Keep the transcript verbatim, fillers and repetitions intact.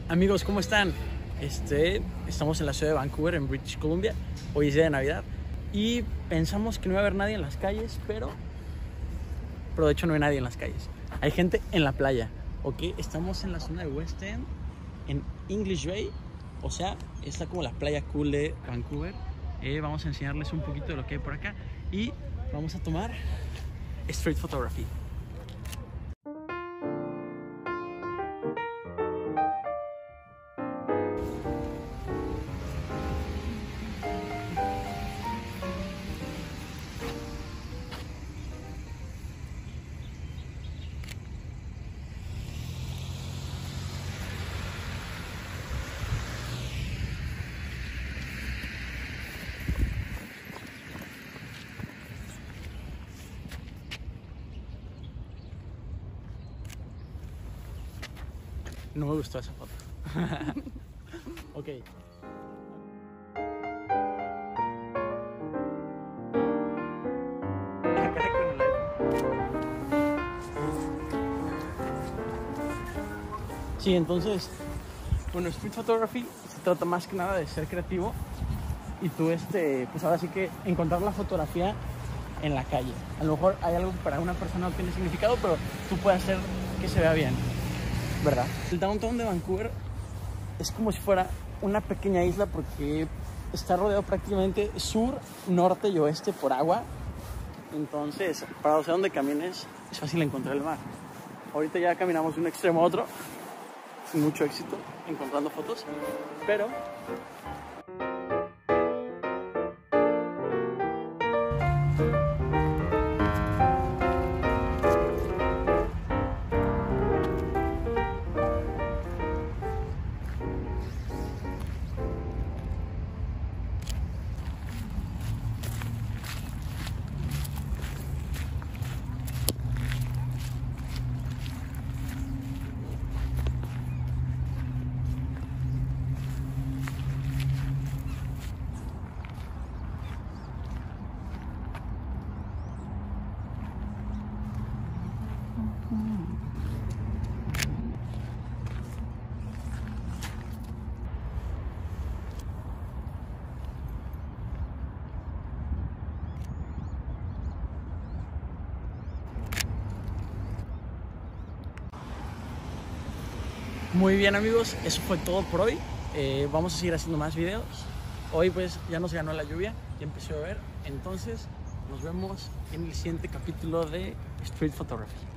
Amigos, ¿cómo están? Este, estamos en la ciudad de Vancouver, en British Columbia. Hoy es día de Navidad y pensamos que no iba a haber nadie en las calles, pero, pero de hecho no hay nadie en las calles. Hay gente en la playa, ¿ok? Estamos en la zona de West End, en English Bay, o sea, está como la playa cool de Vancouver. Eh, vamos a enseñarles un poquito de lo que hay por acá y vamos a tomar street photography. No me gustó esa foto. Ok. Sí, entonces, bueno, street photography se trata más que nada de ser creativo y tú, este, pues ahora sí que encontrar la fotografía en la calle. A lo mejor hay algo que para una persona no tiene significado, pero tú puedes hacer que se vea bien, ¿verdad? El downtown de Vancouver es como si fuera una pequeña isla porque está rodeado prácticamente sur, norte y oeste por agua. Entonces, para hacia donde camines es fácil encontrar el mar. Ahorita ya caminamos de un extremo a otro sin mucho éxito encontrando fotos, pero muy bien, amigos, eso fue todo por hoy. Eh, vamos a seguir haciendo más videos. Hoy pues ya nos ganó la lluvia, ya empezó a llover. Entonces nos vemos en el siguiente capítulo de Street Photography.